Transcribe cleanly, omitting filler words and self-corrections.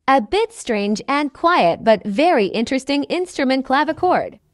A bit strange and quiet but very interesting instrument clavichord.